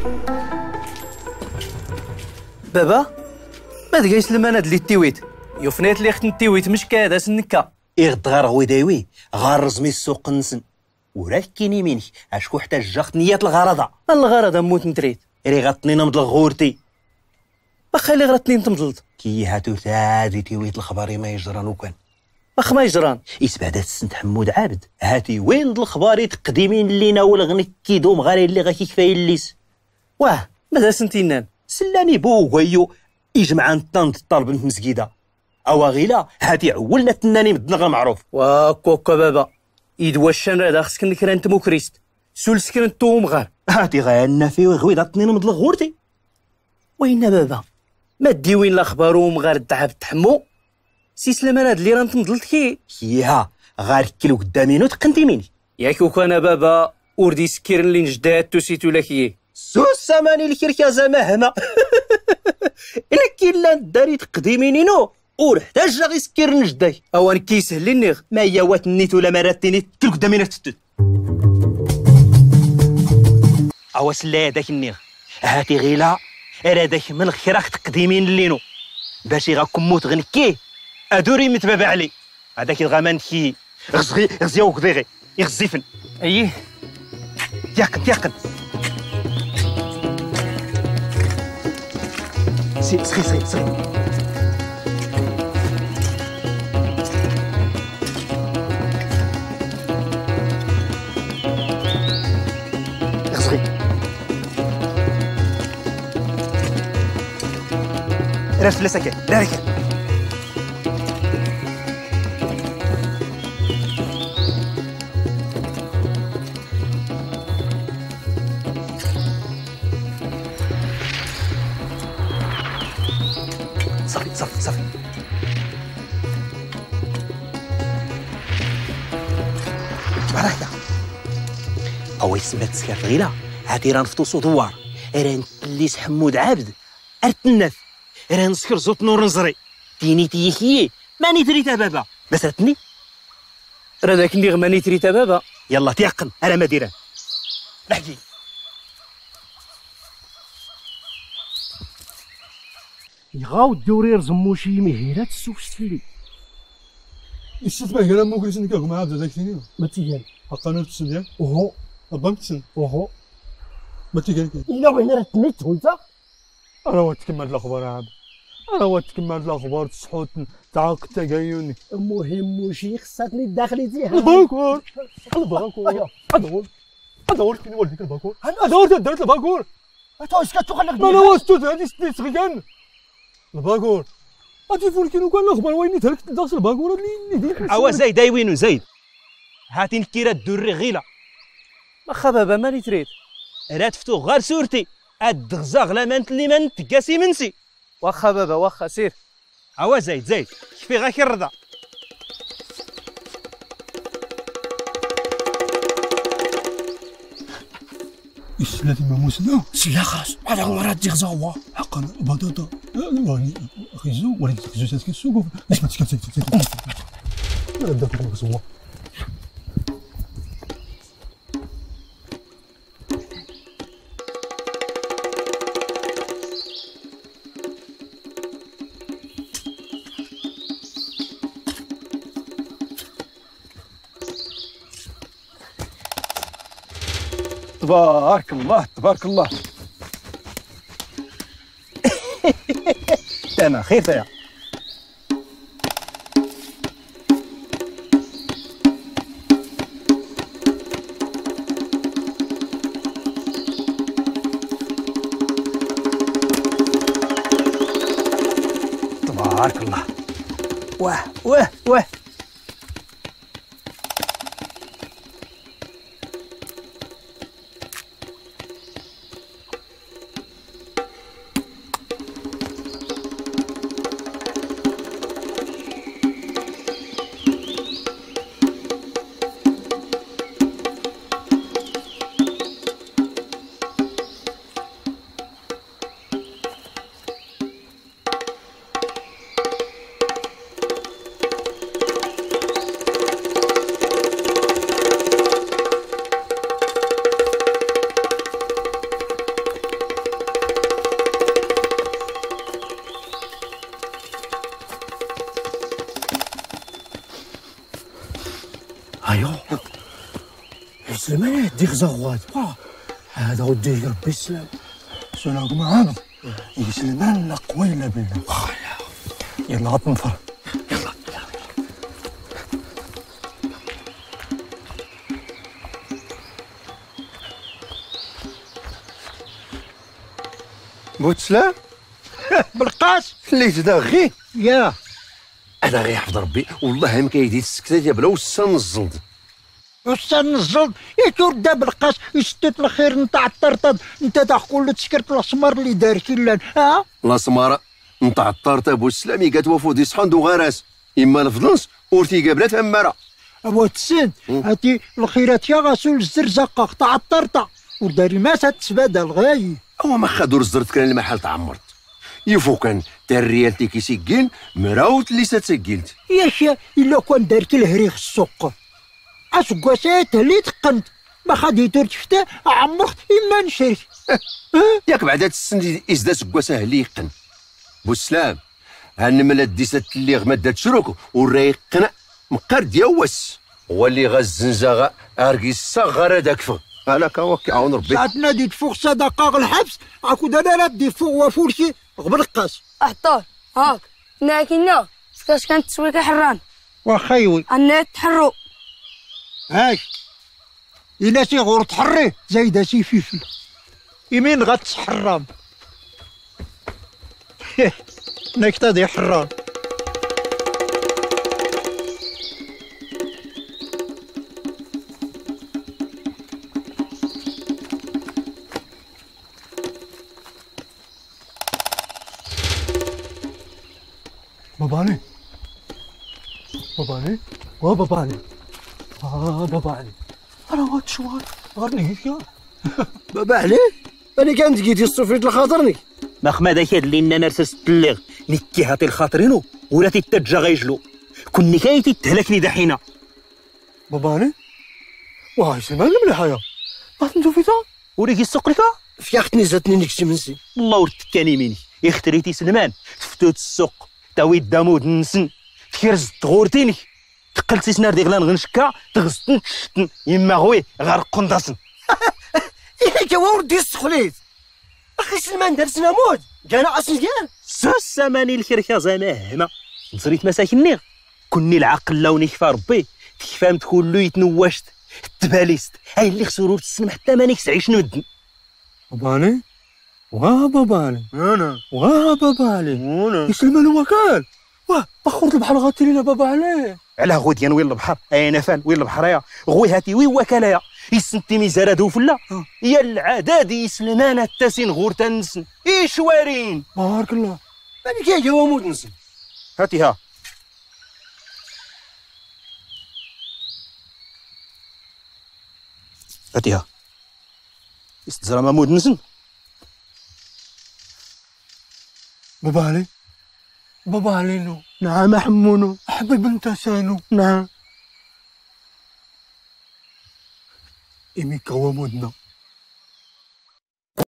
بابا ما تقايس المناد اللي التيويت يوفنيت اللي ختن التيويت مش كادا سنكا يغد غار غويداوي غار رزمي السوق نسن ولكن يمينك اشكو حتى جاخت نيات الغرضه الغرض موت نتريد ري غطني نمض الغورتي واخا اللي غرتني نتمضلت كي هاتو تادي تيويت الخباري ما يجران وكان واخا ما يجران إسبادات السنت حمود عابد هاتي وين الخباري تقديمين لينا والغنك كيدوم غاري اللي غاكي كفايه الليس واه ماذا سنتينان سلاني بو ويو يجمع الطنط الطالب في مسجيده او غيلا هاتي عولنا تناني مدنغ معروف واكوكا بابا يدوى الشان هذا خصك نكران تموكريست سول سكرن توم غار هاتي غانا في غويضه تنين مدلغ غورتي وين بابا ما ديوين الاخبارهم غير الدعاب تحمو سي سليمان هاد اللي راه نتمضلت كيها غار كيلو قدامينو تقنتي ميني ياك وكان بابا وردي سكيرن اللي نجدات توسيتو لك سوس ساماني الكركازه مهما الا كاين لا داري تقديمينينو ورحتاج غير سكير نجداي اوان كيسهل لي النيغ ما هي واتنيت ولا مراتيني كل قدامينا تتد اواس لا داك النيغ هاتي غيلا راه داك من الخراخ تقديمين لينو باش يغاكم موت غنكيه ادوري متبابع علي هذاك الغمان كي غزي وكذي يغزيفن اييه يقن سخي راس لسكه دارك صافي بركة او يسمى تسكر غيلا هاتي راه نفطوسو دوار راه نتليس حمود عابد ارتنف راه نسكر زوت نور نزري تيني تيخي ماني تريتا بابا بس رتني راه داك اللي غماني تريتا بابا يلا تيقن انا ما ديران نحكي يغاو الدورير زموشي مهيرات السوق ستفيلي الشتبه هنا ممكن يسنكاك مع عبد ذاك ثاني ما تيجان حقا تسن ياك اوهو ابانك تسن اوهو ما تيجان الا وين راه تنيت وانت انا واتكمل الاخبار يا عبد انا واتكمل الاخبار تصحوت تعاق تجايوني المهم وشي خصاتني الداخلي ديالها الباكور ادور فين ولديك الباكور ادور درت الباكور انت واش كتخلق انا واستو هادي سنيت غيان الباكور غادي فولكين وكان الاخبار وين تهلك داخل الباكور اللي ديك عوا زايد وينو زايد هاتي نكيرا الدري غيلا واخا بابا ماني تريد راه تفتو غير سورتي الدغزاغ لا مانت اللي ما نتكاسي منسي واخا بابا واخا سير عوا زايد كفي غا كيرضى السلاتي ما موسنا سلا خلاص هذا هو راه تجي غزاوه حقا بطاطا خيزو ولكن خيزو تاسكي السوق ليش ما تسكت لا داك الغزوه تبارك الله انا خير يا تبارك الله واه سلمان يدي غزاوات هذا وديه ربي السلام سلام معانا سلمان لا قوة إلا بالله يلا غتنفر يلا بوتسلام بالقاس اللي تداغي يا انا غيحفظ ربي والله ما كيدي السكتات يا بلا وسام الزلط أستاذ نزل يتورد بالقاس يستت الخير نتاع الطرطب انت تقول تسكرت الاسمر اللي دار كيلان ها لا سمارة نتاع الطارطة بوسلامي قات وفود يصحن دو غراس اما الفضلنس ورتي قابلات همارة ابو تسن هاتي الخيرات يا غاسول الزرزقه قطع الطرطه وداري ما تتبادل غاي هو ما خدور الزرت كان المحل تعمرت يفو كان تا الريالتي كيسجل مراوت اللي ستسجلت يا شا الا كان دارت الهريخ السوق اسكواسات اللي تقنت ما خديتو تفتا عمرت اما نشري ياك بعدا تسند ازدا سكواسه اللي يقن بوسلام هنملا ديسات اللي غمدات شروكو والرايقنا مقرد يوس هو اللي غزنزا ارقي الصغر هذاك فغ هلاك هو كيعاون ربي ساعة ناديت فوق صدقة الحبس عاكود انا ردي فوق وفولشي غبر القاس احطار هاك لكن فاش كانت تسويك حران وخيوي انا تحرو هاش إلا سي غور تحريه زايدة سي فلفل يمين غتسحرام نكتة دي حرام باباني باباني وباباني باباني انا غات شوار غارني هيك بابا عليه انا كانت جيتي الصفريت لخاطرني ما داك اللي انا نرسس التليغ نكي هاتي الخاطرينو ولا تتجا غيجلو كوني كايتي تهلكني دحينا باباني وهاي سلمان المليحة ما تنتو فيتا وريكي السوق لك فياختني زاتني نكشي منسي الله ورتكاني مني اختريتي سلمان تفتوت السوق تاوي دامود نسن تكرز تغورتيني تقلتي سنار ديغلان غنشكا تغزتن تشتن يما غوي غير قنداصن إيه كوا ودي السخليت اخي سلمان دار سنا مود كانا اسنجان سماني الكركه زعما نصريت مساكني كوني العقل لوني كفى ربي تكفام كلو يتنوشت التباليست هاي اللي خسروا تسلم حتى مانيك تعيش نمدن باباني باباني انا باباني انا سلمان وكال بخور البحر غاتي لينا بابا عليه على غوديان وين البحر انا فان وين البحر يا غوي هاتي وي وكالايا يسنتي ميزاره دوفلا يا العداد يسلمان التاسين غورتا نسن ايش وارين بارك الله ماني كي جوا مود نسن هاتي ها هاتي ها استزرا مامود نسن بابا علينو نعم حمونو حبيب انت سانو نعم إمي كوا مودنا